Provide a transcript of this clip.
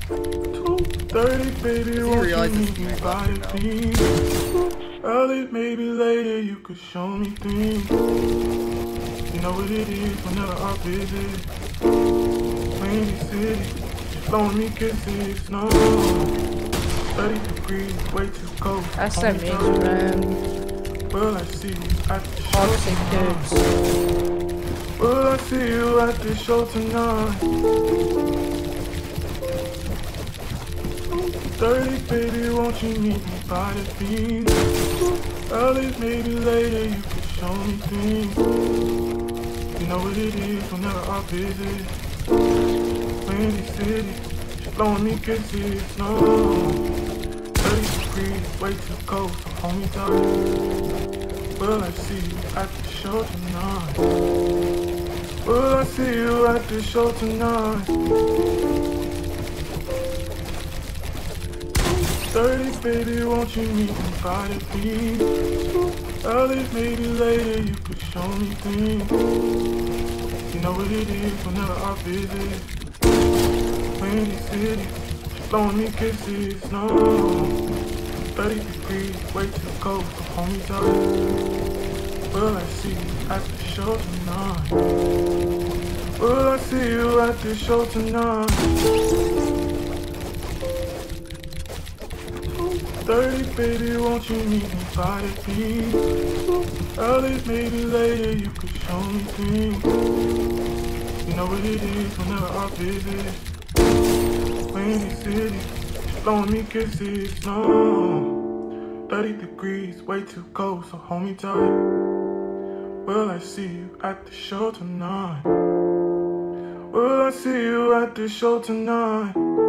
2:30, baby, won't you meet me by the beam? Early, maybe later, you could show me things. You know what it is whenever I visit. Windy City, she's blowing me kisses, no. 30 degrees, way too cold. That's so mean, man. Will I see you at the show Toxic tonight? dudes. Will I see you at the show tonight? 30, baby, won't you meet me by the beam? Early, maybe later, you could show me things. You know what it is whenever I visit. Windy City, she's blowing me kisses, no. 30 degrees, way too cold, so hold me tight. Will I see you at the show tonight? Will I see you at the show tonight? 30, baby, won't you meet me by the beam? Early, maybe later, you could show me things. You know what it is whenever I visit. Windy City, she's blowing me kisses, no. 30 degrees, way too cold, so hold me tight. Will I see you at the show tonight? Will I see you at the show tonight? 2:30, baby, won't you meet me by the beam? Early, maybe later, you could show me things. You know what it is whenever I visit. Windy City, she's blowing me kisses, no. 30 degrees, way too cold, so hold me tight. Will I see you at the show tonight? Will I see you at the show tonight?